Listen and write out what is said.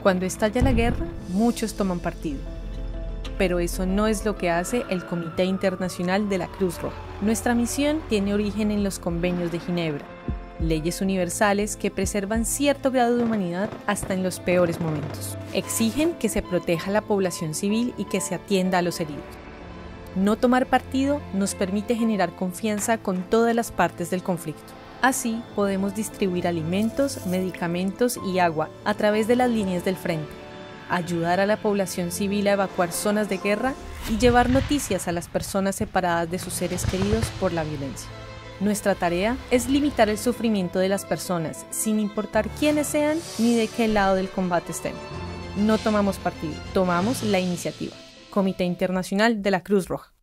Cuando estalla la guerra, muchos toman partido. Pero eso no es lo que hace el Comité Internacional de la Cruz Roja. Nuestra misión tiene origen en los convenios de Ginebra, leyes universales que preservan cierto grado de humanidad hasta en los peores momentos. Exigen que se proteja a la población civil y que se atienda a los heridos. No tomar partido nos permite generar confianza con todas las partes del conflicto. Así podemos distribuir alimentos, medicamentos y agua a través de las líneas del frente, ayudar a la población civil a evacuar zonas de guerra y llevar noticias a las personas separadas de sus seres queridos por la violencia. Nuestra tarea es limitar el sufrimiento de las personas, sin importar quiénes sean ni de qué lado del combate estén. No tomamos partido, tomamos la iniciativa. Comité Internacional de la Cruz Roja.